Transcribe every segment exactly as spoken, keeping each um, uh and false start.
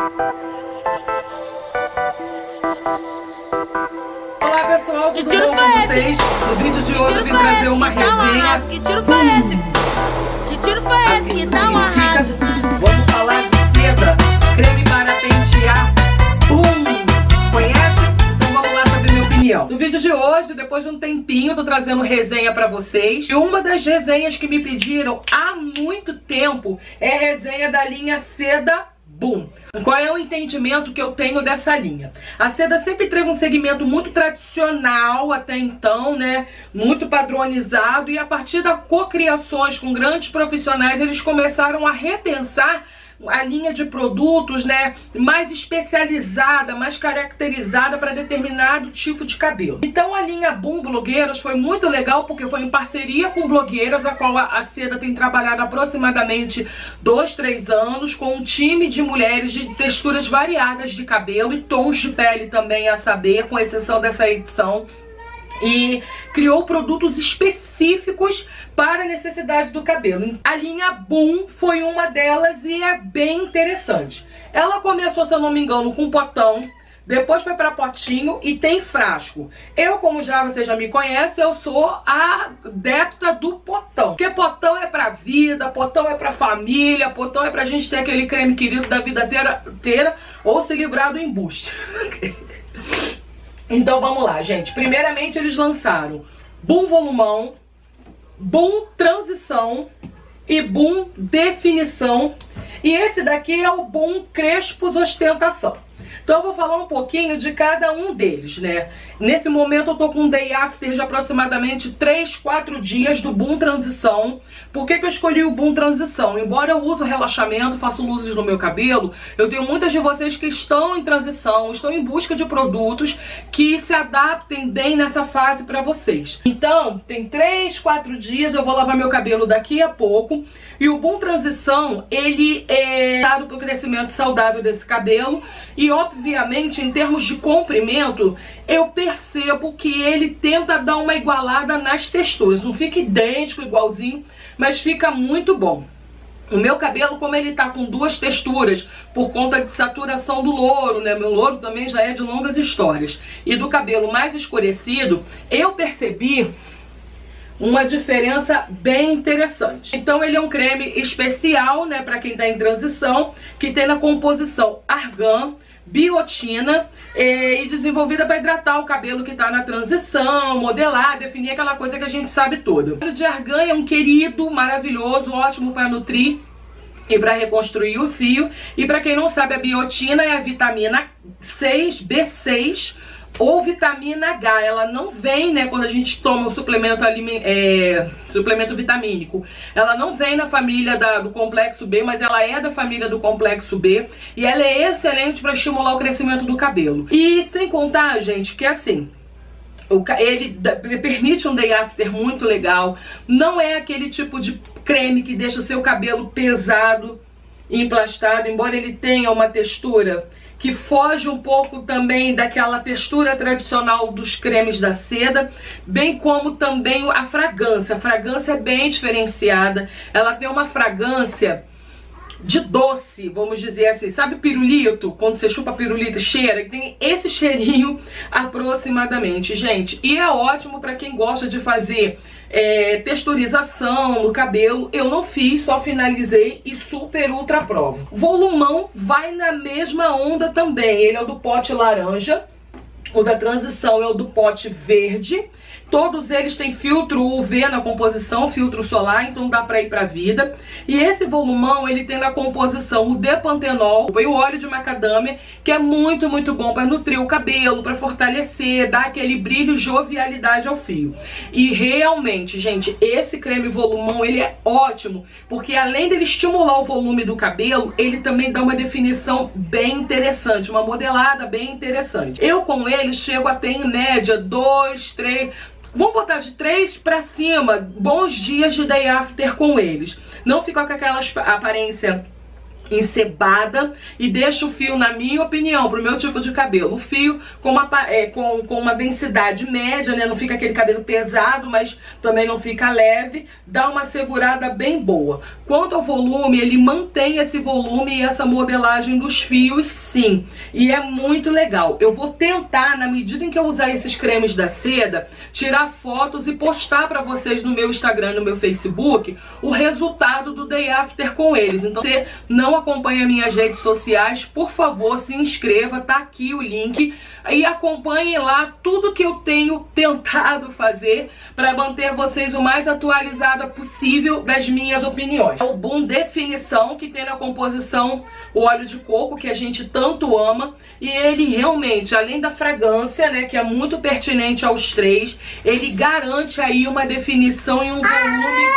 Olá pessoal, Que tudo tiro bom foi com esse? vocês? No vídeo de Que hoje eu tiro vim foi trazer esse? uma Que tá um resenha. arraso? Que tiro foi esse? Que tiro foi esse? Que tá um arraso? Vamos falar de seda, creme para pentear. Bum! Conhece? Então vamos lá saber minha opinião. No vídeo de hoje, depois de um tempinho, eu tô trazendo resenha pra vocês. E uma das resenhas que me pediram há muito tempo é a resenha da linha Seda Boom. Qual é o entendimento que eu tenho dessa linha? A seda sempre teve um segmento muito tradicional até então, né? Muito padronizado, e a partir das cocriações com grandes profissionais, eles começaram a repensar a linha de produtos, né, mais especializada, mais caracterizada para determinado tipo de cabelo. Então a linha Boom Blogueiras foi muito legal porque foi em parceria com blogueiras, a qual a, a seda tem trabalhado aproximadamente dois, três anos, com um time de mulheres de texturas variadas de cabelo e tons de pele também, a saber, com exceção dessa edição. E criou produtos específicos para a necessidade do cabelo. A linha Boom foi uma delas e é bem interessante. Ela começou, se eu não me engano, com potão, depois foi para potinho e tem frasco. Eu, como já você já me conhece, eu sou a adepta do potão. Porque potão é pra vida, potão é pra família, potão é pra gente ter aquele creme querido da vida inteira ou se livrar do embuste. Então vamos lá, gente. Primeiramente eles lançaram Boom Volumão, Boom Transição e Boom Definição. E esse daqui é o Boom Crespos Ostentação. Então eu vou falar um pouquinho de cada um deles, né? Nesse momento eu tô com um day after de aproximadamente três, quatro dias do Boom Transição. Por que que eu escolhi o Boom Transição? Embora eu use relaxamento, faço luzes no meu cabelo, eu tenho muitas de vocês que estão em transição, estão em busca de produtos que se adaptem bem nessa fase pra vocês. Então, tem três, quatro dias, eu vou lavar meu cabelo daqui a pouco. E o Boom Transição, ele é dado pro crescimento saudável desse cabelo. E obviamente, em termos de comprimento, eu percebo que ele tenta dar uma igualada nas texturas. Não fica idêntico, igualzinho, mas fica muito bom. O meu cabelo, como ele tá com duas texturas, por conta de saturação do louro, né? Meu louro também já é de longas histórias. E do cabelo mais escurecido, eu percebi uma diferença bem interessante. Então ele é um creme especial, né, para quem tá em transição, que tem na composição argan, biotina eh, e desenvolvida para hidratar o cabelo que tá na transição, modelar, definir aquela coisa que a gente sabe toda. O óleo de argan é um querido, maravilhoso, ótimo para nutrir e para reconstruir o fio. E para quem não sabe, a biotina é a vitamina seis, B seis ou vitamina H. Ela não vem, né, quando a gente toma o suplemento, é, suplemento vitamínico, ela não vem na família da, do complexo B, mas ela é da família do complexo B e ela é excelente para estimular o crescimento do cabelo. E sem contar, gente, que assim, ele permite um day after muito legal, não é aquele tipo de creme que deixa o seu cabelo pesado e emplastado, embora ele tenha uma textura que foge um pouco também daquela textura tradicional dos cremes da seda, bem como também a fragrância. A fragrância é bem diferenciada, ela tem uma fragrância de doce, vamos dizer assim, sabe pirulito? Quando você chupa pirulito e cheira, e tem esse cheirinho aproximadamente, gente. E é ótimo para quem gosta de fazer é, texturização no cabelo. Eu não fiz, só finalizei e super ultra provo. Volumão vai na mesma onda também. Ele é o do pote laranja, o da transição é o do pote verde. Todos eles têm filtro U V na composição, filtro solar, então dá pra ir pra vida. E esse volumão, ele tem na composição o depantenol e o óleo de macadâmia, que é muito, muito bom pra nutrir o cabelo, pra fortalecer, dar aquele brilho e jovialidade ao fio. E realmente, gente, esse creme volumão, ele é ótimo, porque além dele estimular o volume do cabelo, ele também dá uma definição bem interessante, uma modelada bem interessante. Eu com ele chego a ter em média dois, três... Vamos botar de três pra cima, bons dias de day after com eles. Não fica com aquela aparência encebada e deixa o fio, na minha opinião, pro meu tipo de cabelo, o fio com uma, é, com, com uma densidade média, né? Não fica aquele cabelo pesado, mas também não fica leve, dá uma segurada bem boa. Quanto ao volume, ele mantém esse volume e essa modelagem dos fios, sim, e é muito legal. Eu vou tentar, na medida em que eu usar esses cremes da Seda, tirar fotos e postar pra vocês no meu Instagram, no meu Facebook, o resultado do Day After com eles. Então, se você não acompanha minhas redes sociais, por favor, se inscreva, tá aqui o link, e acompanhe lá tudo que eu tenho tentado fazer para manter vocês o mais atualizada possível das minhas opiniões. É o Boom Definição, que tem na composição o óleo de coco, que a gente tanto ama, e ele realmente, além da fragrância, né, que é muito pertinente aos três, ele garante aí uma definição e um volume...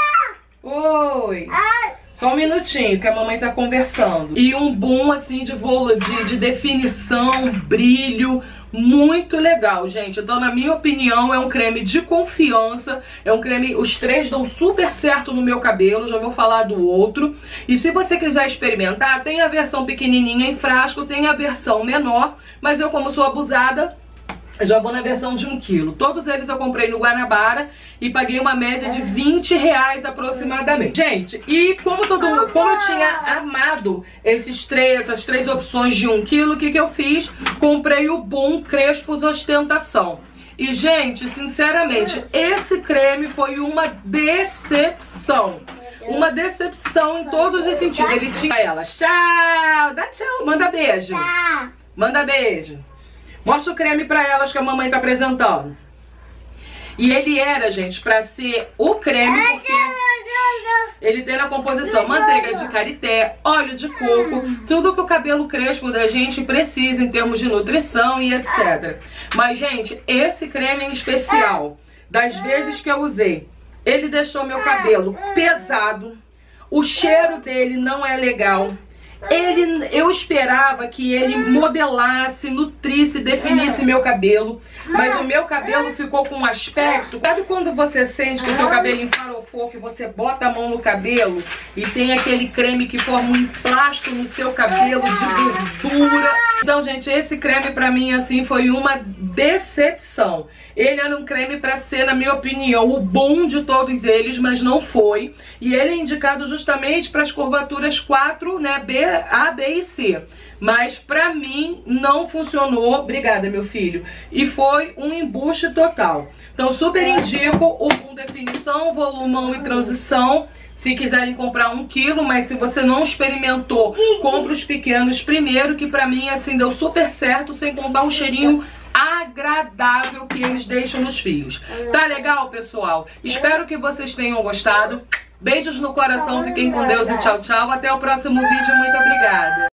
Oi! Só um minutinho, que a mamãe tá conversando. E um boom, assim, de, de, de definição, brilho, muito legal, gente. Então, na minha opinião, é um creme de confiança. É um creme, os três dão super certo no meu cabelo. Já vou falar do outro. E se você quiser experimentar, tem a versão pequenininha em frasco, tem a versão menor. Mas eu, como sou abusada, já vou na versão de um quilo. Todos eles eu comprei no Guanabara e paguei uma média de vinte reais aproximadamente. Gente, e como, todo, como eu tinha amado esses três, essas três opções de um quilo, o que, que eu fiz? Comprei o Boom Crespos Ostentação. E, gente, sinceramente, esse creme foi uma decepção. Uma decepção em todos os sentidos. Ele tinha elas. Tchau! Dá tchau! Manda beijo. Manda beijo. Mostra o creme pra elas que a mamãe tá apresentando. E ele era, gente, pra ser o creme, porque ele tem na composição manteiga de karité, óleo de coco, tudo que o cabelo crespo da gente precisa em termos de nutrição e etcétera. Mas, gente, esse creme em especial, das vezes que eu usei, ele deixou meu cabelo pesado, o cheiro dele não é legal. Ele, eu esperava que ele modelasse, nutrisse, definisse meu cabelo, mas o meu cabelo ficou com um aspecto... Sabe quando você sente que o seu cabelo enfarofou, que você bota a mão no cabelo e tem aquele creme que forma um emplasto no seu cabelo de gordura? Então, gente, esse creme pra mim, assim, foi uma decepção. Ele era um creme pra ser, na minha opinião, o bom de todos eles, mas não foi. E ele é indicado justamente para as curvaturas quatro, né, B, A, B e C. Mas pra mim não funcionou. Obrigada, meu filho. E foi um embuste total. Então super indico o Boom Definição, Volumão e Transição. Se quiserem comprar um quilo, mas se você não experimentou, compre os pequenos primeiro, que pra mim, assim, deu super certo, sem contar um cheirinho agradável que eles deixam nos fios. Tá legal, pessoal? Espero que vocês tenham gostado. Beijos no coração, fiquem com Deus e tchau, tchau. Até o próximo vídeo, muito obrigada.